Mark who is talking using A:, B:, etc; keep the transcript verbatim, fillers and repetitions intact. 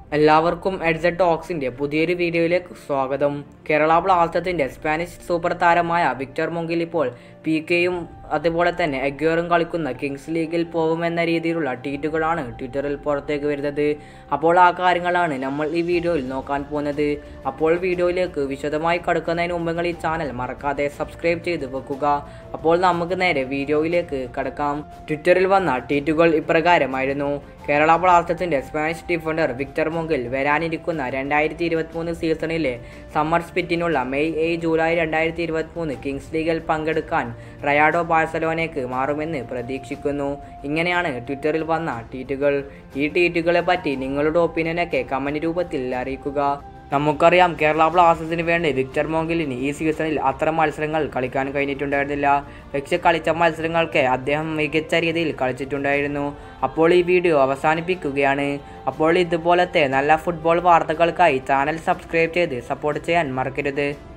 A: എല്ലാവർക്കും എഡ്സെറ്റ് ടോക്സിൻ്റെ പുതിയൊരു വീഡിയോയിലേക്ക് സ്വാഗതം. കേരള ബ്ലാസ്റ്റേഴ്സിൻ്റെ സ്പാനിഷ് സൂപ്പർ താരമായ വിക്ടർ മുങ്കിൽ ഇപ്പോൾ പി കെയും അതുപോലെ തന്നെ എഗ്വേറും കളിക്കുന്ന കിങ്സ് ലീഗിൽ പോകുമെന്ന രീതിയിലുള്ള ട്വീറ്റുകളാണ് ട്വിറ്ററിൽ പുറത്തേക്ക് വരുന്നത്. അപ്പോൾ ആ കാര്യങ്ങളാണ് നമ്മൾ ഈ വീഡിയോയിൽ നോക്കാൻ പോകുന്നത്. അപ്പോൾ വീഡിയോയിലേക്ക് വിശദമായി കടക്കുന്നതിന് മുമ്പ് നിങ്ങൾ ഈ ചാനൽ മറക്കാതെ സബ്സ്ക്രൈബ് ചെയ്ത് വെക്കുക. അപ്പോൾ നമുക്ക് നേരെ വീഡിയോയിലേക്ക് കടക്കാം. ട്വിറ്ററിൽ വന്ന ട്വീറ്റുകൾ ഇപ്രകാരമായിരുന്നു. കേരള ബ്ലാസ്റ്റേഴ്സിൻ്റെ സ്പാനിഷ് ഡിഫൻഡർ വിക്ടർ മുങ്കിൽ വരാനിരിക്കുന്ന രണ്ടായിരത്തി ഇരുപത്തി മൂന്ന് സീസണിലെ സമ്മർ സ്പിറ്റിനുള്ള മെയ് ഏഴ് ജൂലൈ രണ്ടായിരത്തി ഇരുപത്തി മൂന്ന് കിങ്സ് ലീഗിൽ പങ്കെടുക്കാൻ റയാഡോ ബാഴ്സലോനയ്ക്ക് മാറുമെന്ന് പ്രതീക്ഷിക്കുന്നു. ഇങ്ങനെയാണ് ട്വിറ്ററിൽ വന്ന ട്വീറ്റുകൾ. ഈ ട്വീറ്റുകളെ പറ്റി നിങ്ങളുടെ ഒപ്പീനിയനൊക്കെ കമൻറ്റ് രൂപത്തിൽ അറിയിക്കുക. നമുക്കറിയാം, കേരള ബ്ലാസ്റ്റേഴ്സിന് വേണ്ടി വിക്ടർ മോങ്കിലിന് ഈ സീസണിൽ അത്ര മത്സരങ്ങൾ കളിക്കാൻ കഴിഞ്ഞിട്ടുണ്ടായിരുന്നില്ല. പക്ഷേ കളിച്ച മത്സരങ്ങൾക്ക് അദ്ദേഹം മികച്ച രീതിയിൽ കളിച്ചിട്ടുണ്ടായിരുന്നു. അപ്പോൾ ഈ വീഡിയോ അവസാനിപ്പിക്കുകയാണ്. അപ്പോൾ ഇതുപോലത്തെ നല്ല ഫുട്ബോൾ വാർത്തകൾക്കായി ചാനൽ സബ്സ്ക്രൈബ് ചെയ്ത് സപ്പോർട്ട് ചെയ്യാൻ മറക്കരുത്.